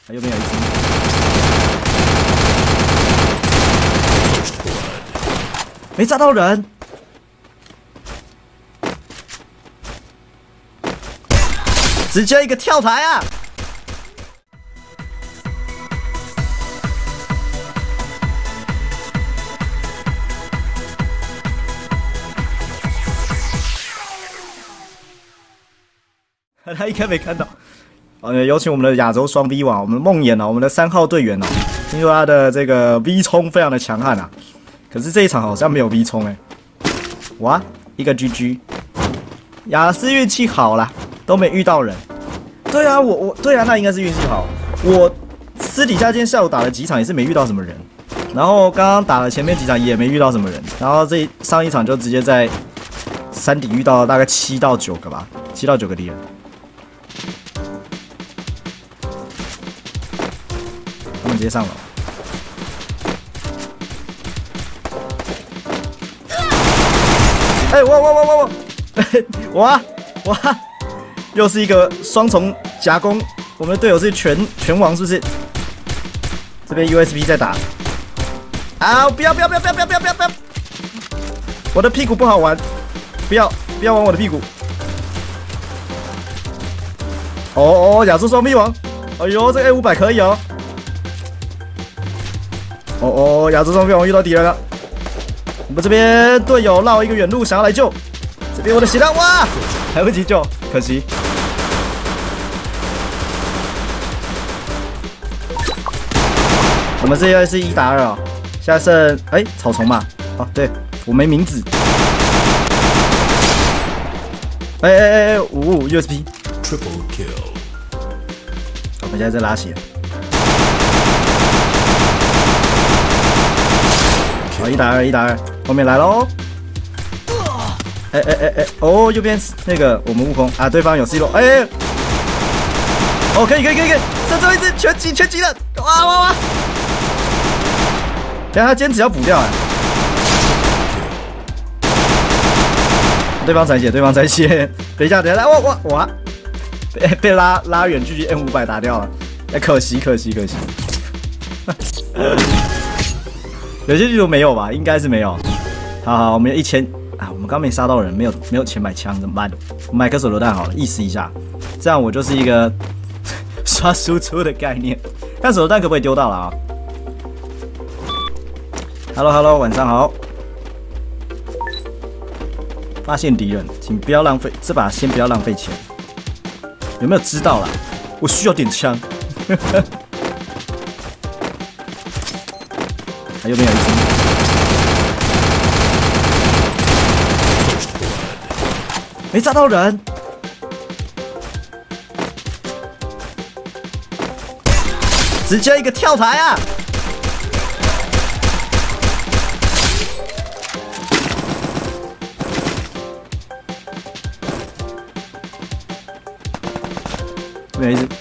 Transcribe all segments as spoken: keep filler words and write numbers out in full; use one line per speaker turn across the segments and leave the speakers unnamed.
右边有一只，没炸到人。直接一个跳台啊！他应该没看到。呃，有请我们的亚洲双 V 王，我们梦魇哦，我们的三号队员哦。听说他的这个 V 冲非常的强悍啊，可是这一场好像没有 V 冲哎。哇，一个 G G， 雅思运气好啦，都没遇到人。对啊，我我对啊，那应该是运气好。我私底下今天下午打了几场也是没遇到什么人，然后刚刚打了前面几场也没遇到什么人，然后这上一场就直接在山顶遇到了大概七到九个吧，七到九个敌人。他们直接上楼。哎、欸，哇哇哇哇哇！哇哇！又是一个双重夹攻，我们的队友是拳拳王，是不是？这边 U S B 在打。啊！不要不要不要不要不要不要不要！我的屁股不好玩，不要不要玩我的屁股。哦哦，亚洲双 V 王，哎呦，这个 A 五百可以哦。哦哦，亚洲双 V 王遇到敌人了。我们这边队友绕一个远路，想要来救。这边我的血量，哇，来不及救，可惜。我们这边是一打二啊，现在剩哎、欸、草丛嘛，哦对，我没名字。哎哎哎哎，五 U S B。Triple kill。我们现在在拉血。好，一打二，一打二，后面来喽。哎哎哎哎，哦，右边那个我们悟空啊，对方有 C 罗，哎、欸，哦，可以可以可以可以，剩最后一只全击全击了，哇哇哇！等下他坚持要补掉哎，对方残血，对方残血，等一下等一下，哇哇哇，被被拉拉远距离 M 五百打掉了，哎、欸，可惜可惜可惜。有些地图没有吧？应该是没有。好好，我们有一千啊，我们刚没杀到人，没有没有钱买枪，怎么办？我买颗手榴弹好了，意思一下，这样我就是一个刷输出的概念。看手榴弹可不可以丢到了啊 ？Hello Hello， 晚上好。发现敌人，请不要浪费，这把先不要浪费钱。有没有知道啦？我需要点枪。右边有一只，没炸到人，直接一个跳台啊！这边有一只。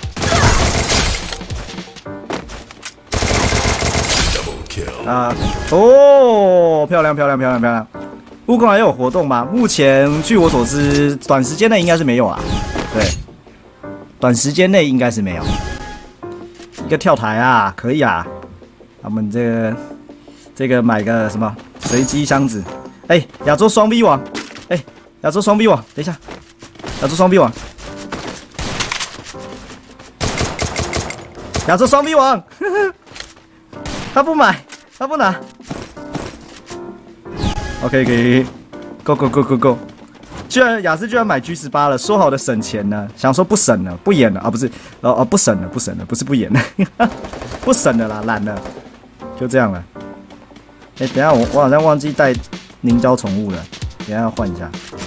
啊哦，漂亮漂亮漂亮漂亮！悟空还有活动吗？目前据我所知，短时间内应该是没有啦。对，短时间内应该是没有。一个跳台啊，可以啊。我们这个这个买个什么随机箱子？哎、欸，亚洲双 V 王，哎、欸，亚洲双 V 王，等一下，亚洲双 V 王，亚洲双 V 王，呵呵，他不买。他不拿 ，OK， 可以 ，Go Go Go Go Go， 居然雅思居然买 G 十八了，说好的省钱呢，想说不省了，不演了啊，不是，哦哦，不省了，不省了，不是不演了，不省了啦，懒了，就这样了。哎、欸，等一下我我好像忘记带凝胶宠物了，等一下要换一下。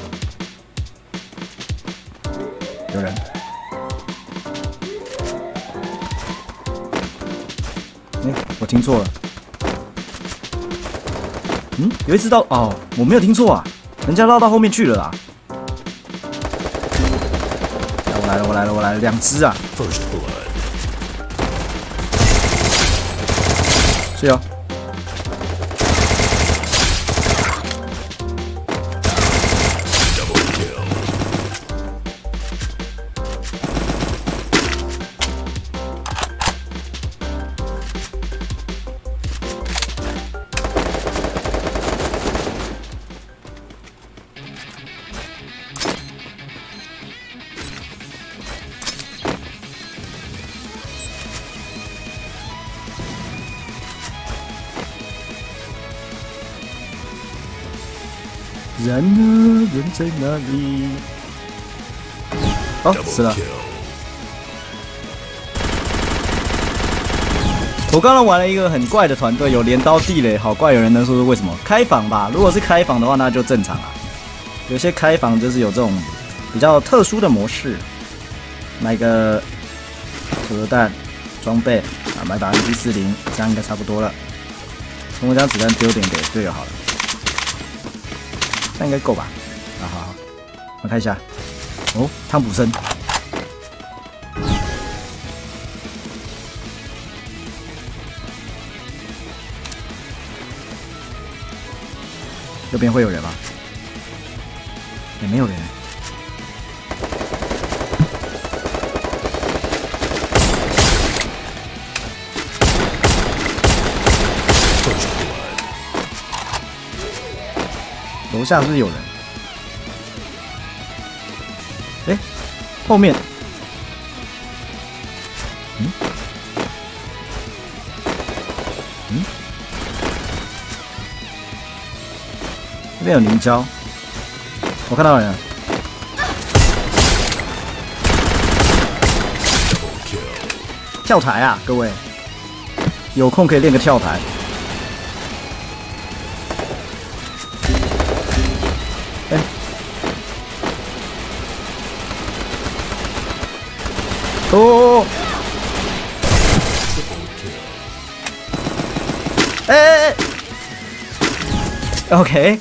有人。哎、欸，我听错了。嗯，有一只到哦，我没有听错啊，人家绕到后面去了啦。我来了，我来了，我来了，两只啊！是哦。 人呢？人在哪里？哦，死了。我刚刚玩了一个很怪的团队，有镰刀地雷，好怪！有人能说是为什么？开房吧，如果是开房的话，那就正常啊。有些开房就是有这种比较特殊的模式，买个手榴弹装备啊，买把 M P 四零，这样应该差不多了。从我将子弹丢点给队友好了，这样应该够吧？啊，好好，我们看一下。哦，汤普森。右边会有人吗？也没有人。楼下是不是有人？哎、欸，后面。嗯？嗯？这边有凝胶，我看到人了。跳台啊，各位，有空可以练个跳台。哎、欸，哦，哎哎哎 ，OK。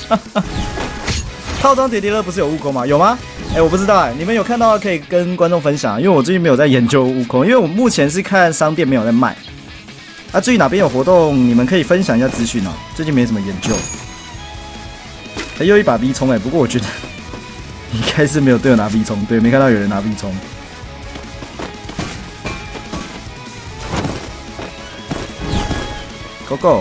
套装叠叠乐不是有悟空吗？有吗？哎、欸，我不知道哎、欸，你们有看到可以跟观众分享，因为我最近没有在研究悟空，因为我目前是看商店没有在卖。啊，至于哪边有活动，你们可以分享一下资讯哦。最近没什么研究。哎、欸，又一把 V 冲哎，不过我觉得应该是没有队友拿 V 冲，对，没看到有人拿 V 冲。Go go！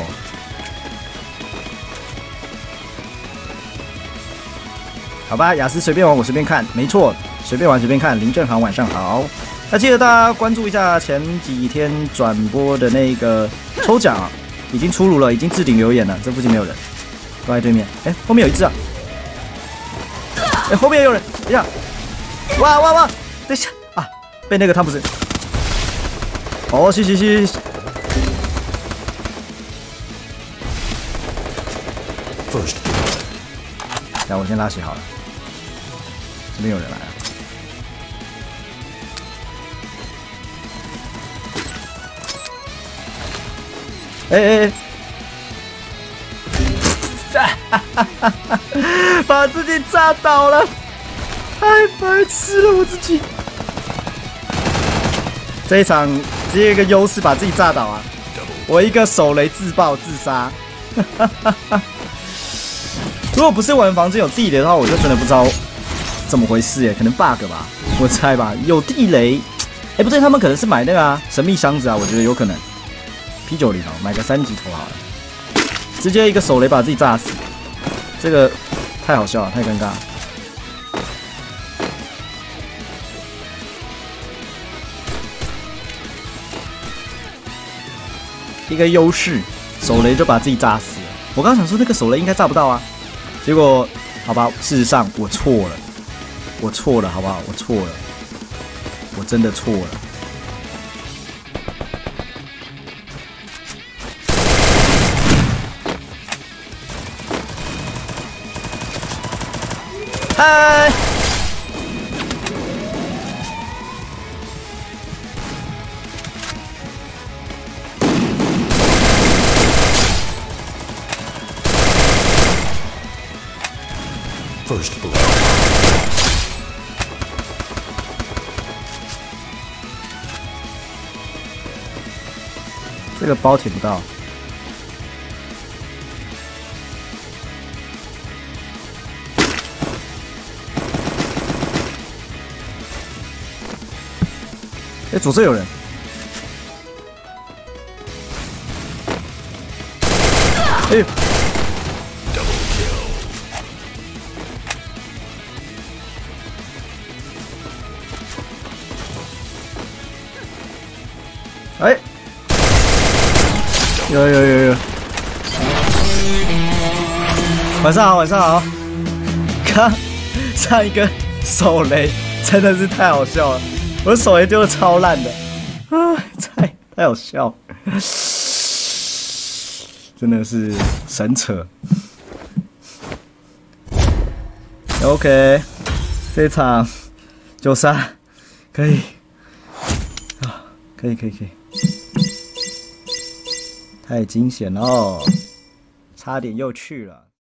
好吧，雅思随便玩，我随便看，没错，随便玩随便看。林正航晚上好，那记得大家关注一下前几天转播的那个抽奖啊，已经出炉了，已经置顶留言了，这附近没有人，都在对面。哎、欸，后面有一只啊！哎、欸，后面也有人，等一下，哇哇哇，等一下啊，被那个汤普森。哦，谢谢谢谢。First， 来，我先拉起好了。这边有人来了。哎哎哎！把自己炸倒了，太白痴了我自己。这一场只有一个优势，把自己炸倒啊！我一个手雷自爆自杀。如果不是玩房间有地雷的话，我就真的不知道怎么回事耶，可能 bug 吧，我猜吧。有地雷，哎、欸、不对，他们可能是买那个啊神秘箱子啊，我觉得有可能。P 九十 哦，买个三级头好了，直接一个手雷把自己炸死，这个太好笑了，太尴尬了。一个优势，手雷就把自己炸死了。我刚刚想说那个手雷应该炸不到啊。结果，好吧，事实上我错了，我错了，好不好？我错了，我真的错了。嗨！First blood。这个包舔不到。哎、欸，左侧有人。哎、欸。哎、欸，有有有有，晚上好，晚上好。 刚上一个手雷真的是太好笑了，我的手雷丢的超烂的，啊，太太好笑了，真的是神扯。OK， 这场九杀可以啊，可以可以可以，太惊险了，差点又去了。